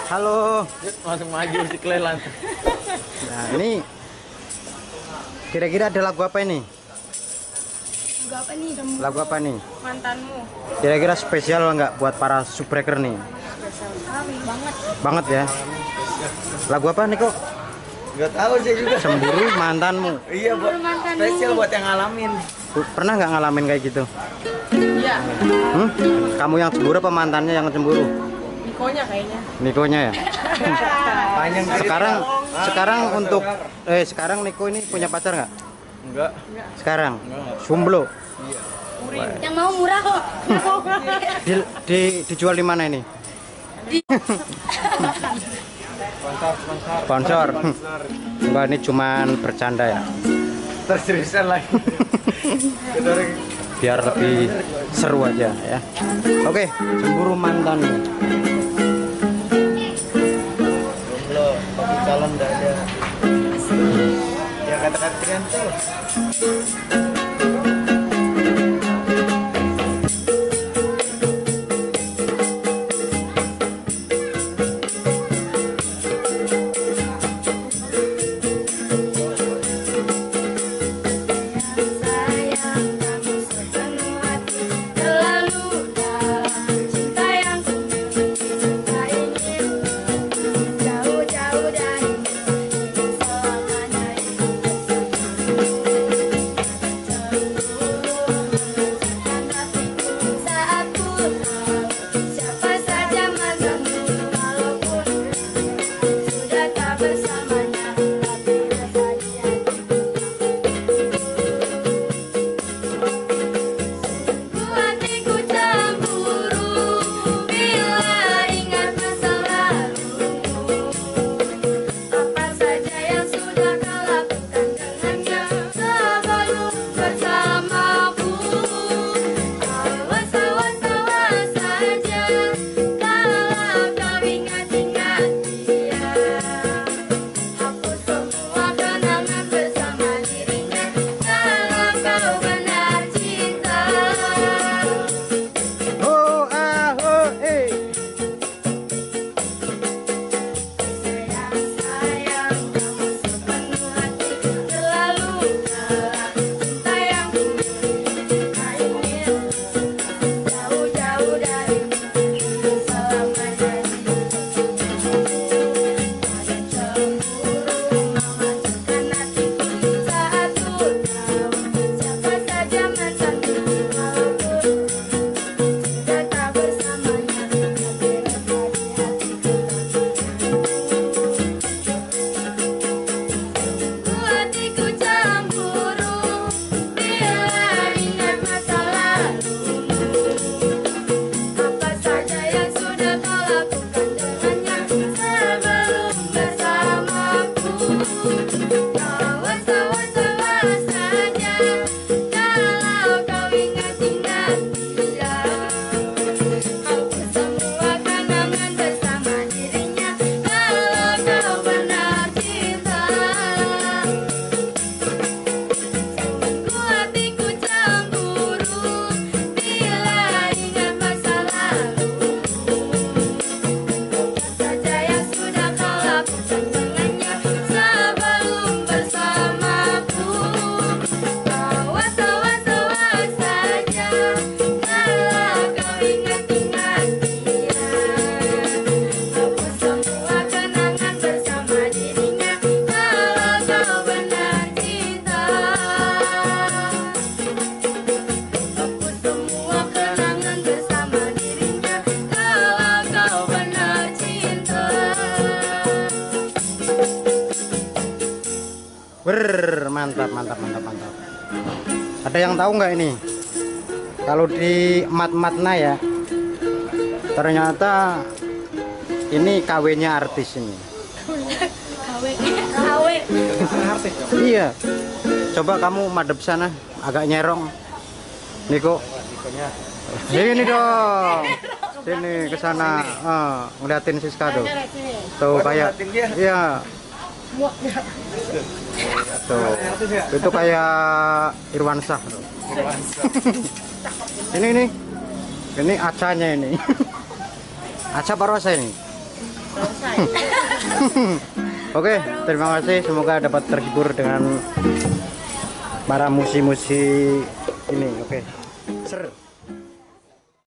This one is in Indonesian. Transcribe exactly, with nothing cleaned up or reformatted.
Halo. Langsung maju si Klelan. Nah, ini kira-kira ada lagu apa ini? Lagu apa nih? Lagu apa nih? Mantanmu. Kira-kira spesial nggak buat para subbreaker nih? Spesial banget. Banget ya. Lagu apa nih kok? Gak tahu sih juga. Cemburu mantanmu. Iya, buat Mantanmu. spesial buat yang ngalamin. Pernah nggak ngalamin kayak gitu? Iya. Hmm? Kamu yang cemburu apa mantannya yang cemburu? Nikonya kayaknya. Nikonya ya. Panjang cerita. Sekarang sekarang untuk eh sekarang Niko ini punya pacar nggak? Enggak. Sekarang Enggak. jomblo. Yang mau murah kok. Di, di, dijual di mana ini? Sponsor, sponsor. Sponsor. Enggak, ini cuman bercanda ya. Terseriusan lagi. Biar lebih seru aja ya. Oke, cemburu mantan. Jomblo, tapi calon enggak ada. Ya kata-kata kalian tuh. Ber, mantap, mantap, mantap, mantap. Ada yang tahu nggak ini? Kalau di mat-matna ya, ternyata ini K W-nya artis ini. K W. K W. Artis dong. Iya. Coba kamu madep sana, agak nyerong. Niko. Nikonya. Sini dong. Sini ke sana. Ah, ngeliatin Siska tuh. Tuh kayak iya. Tuh. Itu kayak Irwansyah tuh. Ini nih. Ini acanya ini. Aca apa rasa ini? Selesai. Oke, terima kasih. Semoga dapat terhibur dengan para musi-musi ini. Oke, ser.